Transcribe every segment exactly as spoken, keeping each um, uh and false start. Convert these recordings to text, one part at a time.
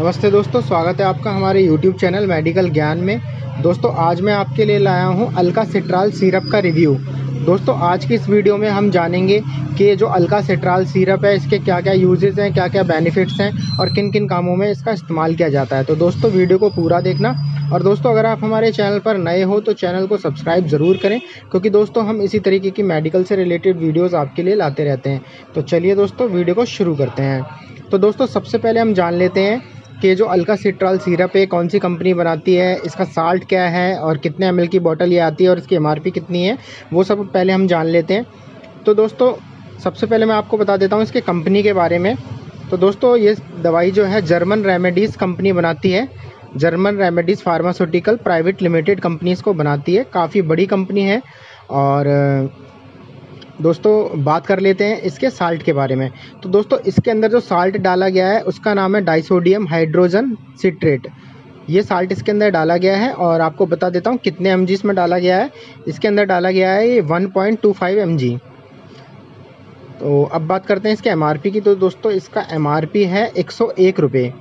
नमस्ते दोस्तों, स्वागत है आपका हमारे यूट्यूब चैनल मेडिकल ज्ञान में। दोस्तों आज मैं आपके लिए लाया हूं अल्कासिट्राल सिरप का रिव्यू। दोस्तों आज की इस वीडियो में हम जानेंगे कि जो अल्कासिट्राल सिरप है इसके क्या क्या यूजेस हैं, क्या क्या बेनिफिट्स हैं और किन किन कामों में इसका इस्तेमाल किया जाता है। तो दोस्तों वीडियो को पूरा देखना। और दोस्तों अगर आप हमारे चैनल पर नए हो तो चैनल को सब्सक्राइब ज़रूर करें, क्योंकि दोस्तों हम इसी तरीके की मेडिकल से रिलेटेड वीडियोज़ आपके लिए लाते रहते हैं। तो चलिए दोस्तों वीडियो को शुरू करते हैं। तो दोस्तों सबसे पहले हम जान लेते हैं कि जो अल्कासिट्राल सिरप है कौन सी कंपनी बनाती है, इसका साल्ट क्या है और कितने एम एल की बोतल ये आती है और इसकी एम आर पी कितनी है, वो सब पहले हम जान लेते हैं। तो दोस्तों सबसे पहले मैं आपको बता देता हूँ इसके कंपनी के बारे में। तो दोस्तों ये दवाई जो है जर्मन रेमेडीज़ कंपनी बनाती है। German remedies pharmaceutical private limited company इसको बनाती है, काफ़ी बड़ी कंपनी है। और दोस्तों बात कर लेते हैं इसके साल्ट के बारे में। तो दोस्तों इसके अंदर जो साल्ट डाला गया है उसका नाम है डाइसोडियम हाइड्रोजन सिट्रेट। ये साल्ट इसके अंदर डाला गया है और आपको बता देता हूँ कितने एम जी इसमें डाला गया है। इसके अंदर डाला गया है ये one point two five M G. तो अब बात करते हैं इसके एम आर पी की। तो दोस्तों इसका एम आर पी है एक सौ एक रुपये।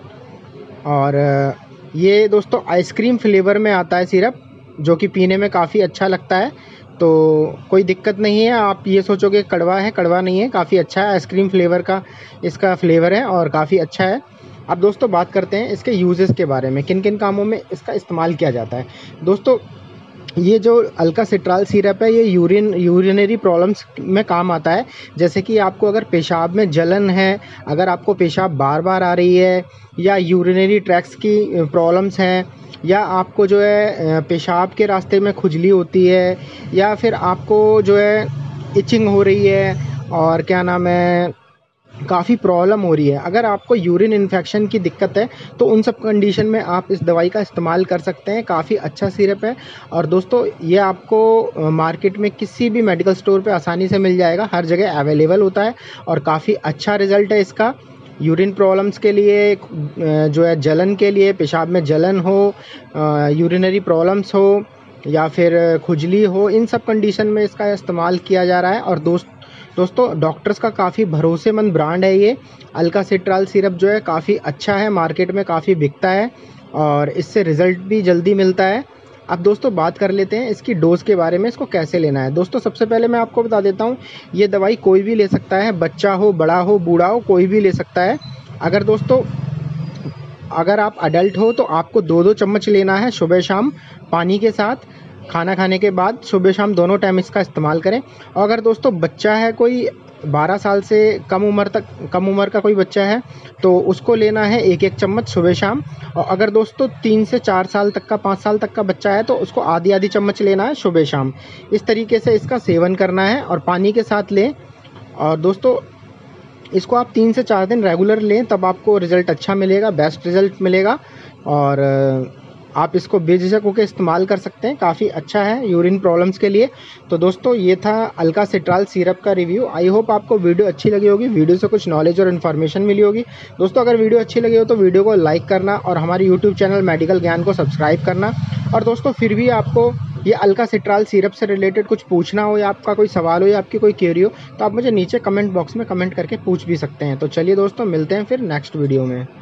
और ये दोस्तों आइसक्रीम फ्लेवर में आता है सिरप, जो कि पीने में काफ़ी अच्छा लगता है। तो कोई दिक्कत नहीं है, आप ये सोचोगे कड़वा है, कड़वा नहीं है, काफ़ी अच्छा है। आइसक्रीम फ्लेवर का इसका फ्लेवर है और काफ़ी अच्छा है। अब दोस्तों बात करते हैं इसके यूजेस के बारे में, किन किन कामों में इसका इस्तेमाल किया जाता है। दोस्तों ये जो अल्कासिट्राल सिरप है ये यूरिन यूरिनरी प्रॉब्लम्स में काम आता है। जैसे कि आपको अगर पेशाब में जलन है, अगर आपको पेशाब बार बार आ रही है, या यूरिनरी ट्रैक्ट्स की प्रॉब्लम्स हैं, या आपको जो है पेशाब के रास्ते में खुजली होती है, या फिर आपको जो है इचिंग हो रही है और क्या नाम है काफ़ी प्रॉब्लम हो रही है, अगर आपको यूरिन इन्फेक्शन की दिक्कत है तो उन सब कंडीशन में आप इस दवाई का इस्तेमाल कर सकते हैं। काफ़ी अच्छा सिरप है। और दोस्तों ये आपको मार्केट में किसी भी मेडिकल स्टोर पे आसानी से मिल जाएगा, हर जगह अवेलेबल होता है और काफ़ी अच्छा रिज़ल्ट है इसका। यूरिन प्रॉब्लम्स के लिए, जो है जलन के लिए, पेशाब में जलन हो, यूरिनरी प्रॉब्लम्स हो या फिर खुजली हो, इन सब कंडीशन में इसका इस्तेमाल किया जा रहा है। और दोस्त दोस्तों डॉक्टर्स का काफ़ी भरोसेमंद ब्रांड है ये अल्कासिट्राल सिरप, जो है काफ़ी अच्छा है, मार्केट में काफ़ी बिकता है और इससे रिज़ल्ट भी जल्दी मिलता है। अब दोस्तों बात कर लेते हैं इसकी डोज़ के बारे में, इसको कैसे लेना है। दोस्तों सबसे पहले मैं आपको बता देता हूँ ये दवाई कोई भी ले सकता है, बच्चा हो, बड़ा हो, बूढ़ा हो, कोई भी ले सकता है। अगर दोस्तों अगर आप अडल्ट हो तो आपको दो दो चम्मच लेना है सुबह शाम पानी के साथ, खाना खाने के बाद सुबह शाम दोनों टाइम इसका इस्तेमाल करें। और अगर दोस्तों बच्चा है, कोई बारह साल से कम उम्र तक कम उम्र का कोई बच्चा है तो उसको लेना है एक एक चम्मच सुबह शाम। और अगर दोस्तों तीन से चार साल तक का, पाँच साल तक का बच्चा है तो उसको आधी आधी चम्मच लेना है सुबह शाम। इस तरीके से इसका सेवन करना है और पानी के साथ लें। और दोस्तों इसको आप तीन से चार दिन रेगुलर लें, तब आपको रिज़ल्ट अच्छा मिलेगा, बेस्ट रिज़ल्ट मिलेगा। और आप इसको बेझिझक होकर इस्तेमाल कर सकते हैं, काफ़ी अच्छा है यूरिन प्रॉब्लम्स के लिए। तो दोस्तों ये था अल्कासिट्राल सिरप का रिव्यू। आई होप आपको वीडियो अच्छी लगी होगी, वीडियो से कुछ नॉलेज और इन्फॉर्मेशन मिली होगी। दोस्तों अगर वीडियो अच्छी लगी हो तो वीडियो को लाइक करना और हमारे यूट्यूब चैनल मेडिकल ज्ञान को सब्सक्राइब करना। और दोस्तों फिर भी आपको ये अल्कासिट्राल सिरप से रिलेटेड कुछ पूछना हो, या आपका कोई सवाल हो, या आपकी कोई क्वेरी हो, तो आप मुझे नीचे कमेंट बॉक्स में कमेंट करके पूछ भी सकते हैं। तो चलिए दोस्तों मिलते हैं फिर नेक्स्ट वीडियो में।